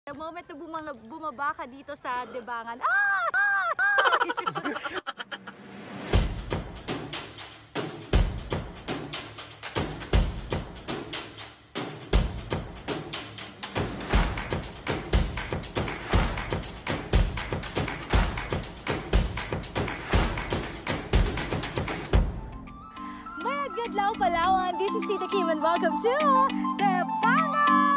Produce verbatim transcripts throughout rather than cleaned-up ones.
The moment na bumanga, bumaba ka dito sa Debangan, ah! ah! Adlaw Palawan, this is Tita Kim and welcome to Debangan!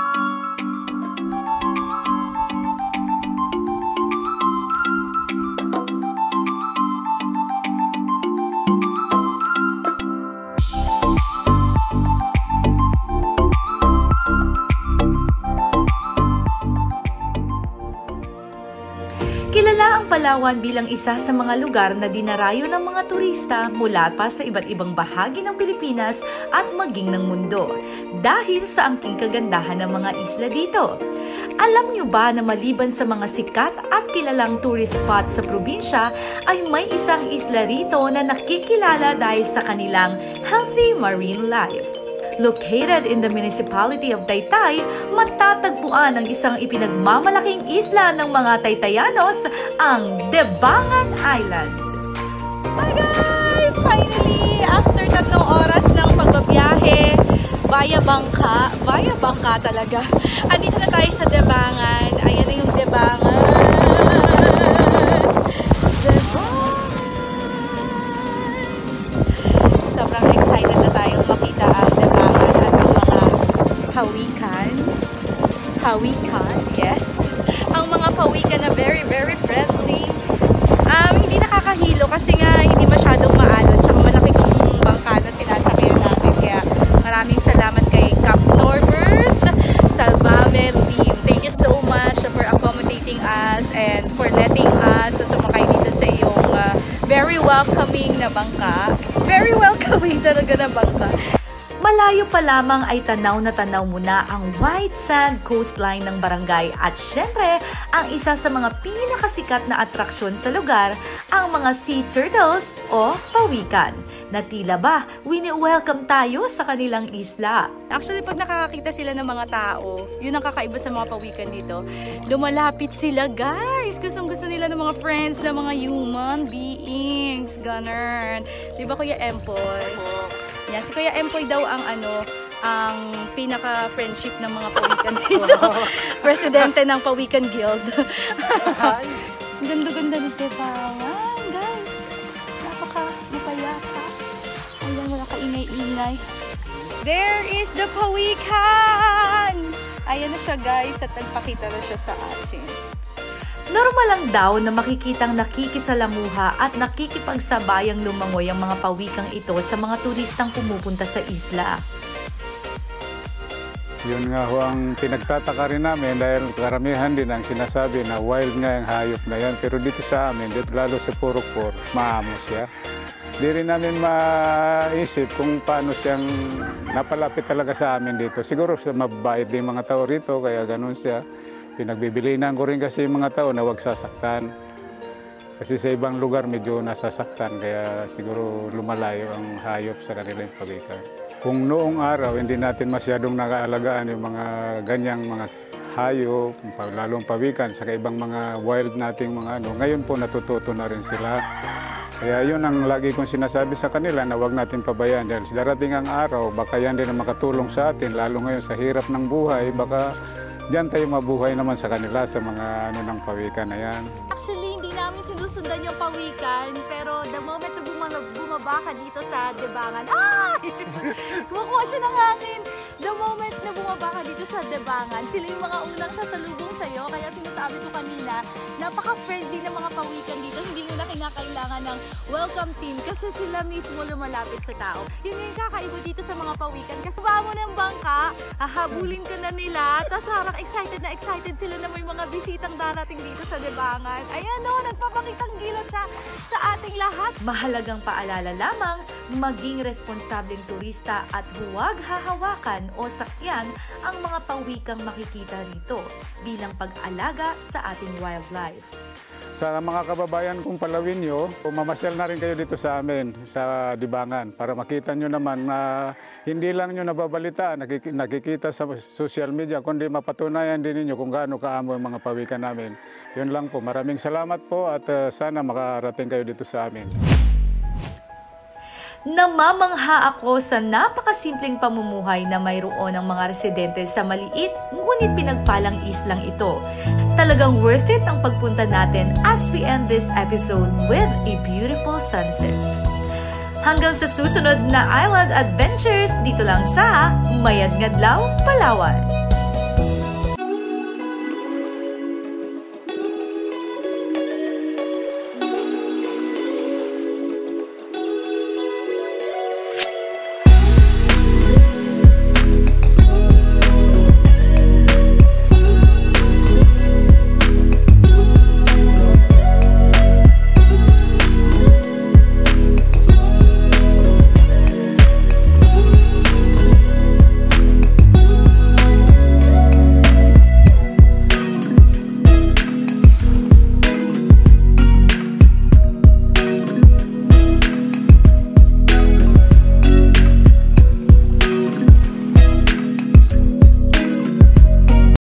Kilala ang Palawan bilang isa sa mga lugar na dinarayo ng mga turista mula pa sa iba't ibang bahagi ng Pilipinas at maging ng mundo dahil sa angking kagandahan ng mga isla dito. Alam niyo ba na maliban sa mga sikat at kilalang tourist spot sa probinsya ay may isang isla rito na nakikilala dahil sa kanilang healthy marine life? Located in the municipality of Taytay, matatagpuan ang isang ipinagmamalaking isla ng mga Taytayanos, ang Debangan Island. Hi guys! Finally, after tatlong oras ng pagbabiyahe, via bangka, via bangka talaga, andito na tayo sa Debangan. Ayan na yung Debangan. Sobrang excited na tayong makita ang Debangan at ang mga pawikan. Pawikan, yes. Ang mga pawikan na very, very friendly. Um, hindi nakakahilo kasi nga hindi masyadong maalon. Tsaka malaki kong bangka na sinasakyan natin. Kaya maraming salamat kay Cap Norbert Salvame Lim. Thank you so much for accommodating us and for letting us sumakay dito sa iyong uh, very welcoming na bangka. Very welcoming talaga na bangka. Malayo pa lamang ay tanaw na tanaw mo na ang white sand coastline ng barangay at syempre, ang isa sa mga pinakasikat na atraksyon sa lugar, ang mga sea turtles o pawikan, na tila ba wini-welcome tayo sa kanilang isla. Actually, pag nakakakita sila ng mga tao, yun ang kakaiba sa mga pawikan dito. Lumalapit sila, guys! Gustong-gusto nila ng mga friends, ng mga human beings. Ganun. Diba, Kuya Empoy? Yan, si Kuya Empoy daw ang ano, ang pinaka-friendship ng mga pawikan dito. Presidente ng Pawikan Guild. Ang ganda-ganda ng Debangan, guys. Napaka-mapayapa. Ayan, wala ka-ingay-ingay. There is the pawikan! Ayan na siya, guys, at nagpakita na siya sa atin. Normal lang daw na makikitang nakikisalamuha at nakikipagsabayang lumangoy ang mga pawikang ito sa mga turistang pumupunta sa isla. Yun nga ho ang pinagtataka rin namin dahil karamihan din ang sinasabi na wild nga yung hayop na yan. Pero dito sa amin, dito lalo sa Purokpor, maamo siya. Di rin namin maisip kung paano siyang napalapit talaga sa amin dito. Siguro sa mabait din mga tao rito, kaya ganun siya. Pinagbibilinan ko rin kasi yung mga tao na huwag sasaktan. Kasi sa ibang lugar medyo nasasaktan, kaya siguro lumalayo ang hayop sa kanilang pagitan. Kung noong araw hindi natin masyadong nakaalagaan yung mga ganyang mga hayop, lalong pawikan, sa ibang mga wild nating mga ano, ngayon po natututo na rin sila. Kaya yun ang lagi kong sinasabi sa kanila na huwag natin pabayaan dahil darating ang araw, baka yan din ang makatulong sa atin, lalo ngayon sa hirap ng buhay, baka diyan tayo mabuhay naman sa kanila sa mga ano ng pawikan na yan. Actually, hindi namin sinusundan yung pawikan, pero the moment na bumaba, bumaba ka dito sa Debangan, ah! Kumukuha siya ng hangin. The moment na bumaba ka dito sa Debangan, sila yung mga unang sasalubong sa'yo. Kaya sinasabi ko kanina, napaka-friendly ng mga pawikan dito. Hindi mo na kinakailangan ng welcome team kasi sila mismo lumalapit sa tao. Yun yung kakaiba dito sa mga pawikan. Kasi baba mo ng bangka, hahabulin ka na nila, tapos harap excited na excited sila na may mga bisitang darating dito sa Debangan. Ayan o, nagpapakitang gilas siya sa ating lahat. Mahalagang paalala lamang, maging responsableng turista at huwag hahawakan o sakyan ang mga pawikang makikita rito bilang pag-alaga sa ating wildlife. Sa mga kababayan kong Palawinyo, mamasyal na rin kayo dito sa amin, sa Dibangan, para makita nyo naman na hindi lang nyo nababalita, nakik- nakikita sa social media, kundi mapatunayan din ninyo kung gaano kaamo yung mga pawikan namin. Yun lang po. Maraming salamat po at uh, sana makarating kayo dito sa amin. Namamangha ako sa napakasimpleng pamumuhay na mayroon ng mga residente sa maliit ngunit pinagpalang islang ito. Talagang worth it ang pagpunta natin as we end this episode with a beautiful sunset. Hanggang sa susunod na Island Adventures dito lang sa Mayad Ngadlaw, Palawan.